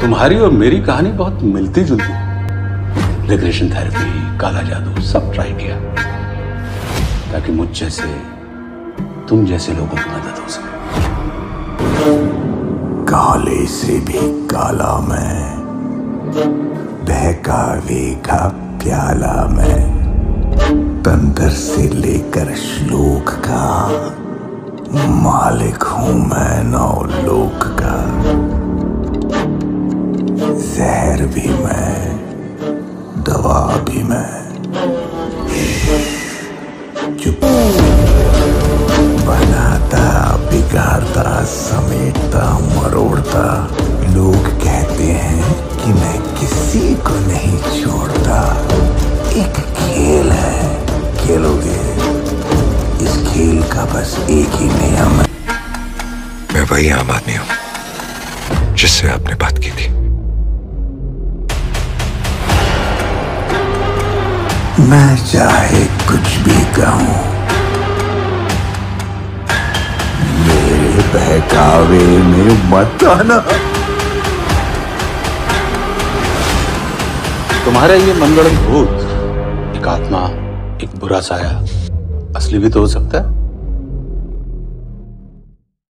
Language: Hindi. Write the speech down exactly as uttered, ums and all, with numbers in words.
तुम्हारी और मेरी कहानी बहुत मिलती जुलती है। रिग्रेशन थेरेपी, काला जादू सब ट्राई किया ताकि मुझ जैसे तुम जैसे लोगों की मदद हो सके। काले से भी काला मैं, बहकावे का प्याला मैं, तंत्र से लेकर श्लोक का मालिक हूं मैं नौ लोक का। जहर भी मैं, दवा भी मैं। चुप। बनाता, बिगाड़ता, समेटता, मरोड़ता। लोग कहते हैं कि मैं किसी को नहीं छोड़ता। एक खेल है, खेलोगे? इस खेल का बस एक ही नियम है। मैं वही आम आदमी हूं जिससे आपने बात की थी। मैं चाहे कुछ भी कहूं, मेरे बहकावे में मत आना। तुम्हारा ये मनगढ़ंत भूत, एक आत्मा, एक बुरा साया असली भी तो हो सकता है।